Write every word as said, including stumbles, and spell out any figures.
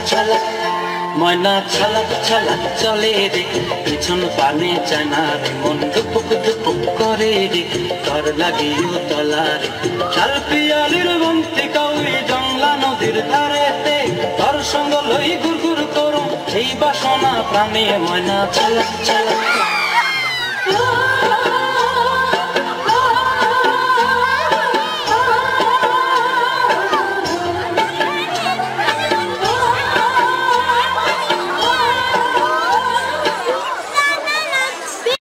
ছালাক ময়না ছালাক ছালাক চলে রে পিছন পানে জানা রে মন দুপুক দুপুক করে রে তর লাগিও তলারে শাল পিয়ালির বন্তি কাউরি জংলা নদীর ধারেতে তর সঙ্গ লই গুর গুর করুম এই বাসনা প্রাণে ময়না ছালাক ছালাক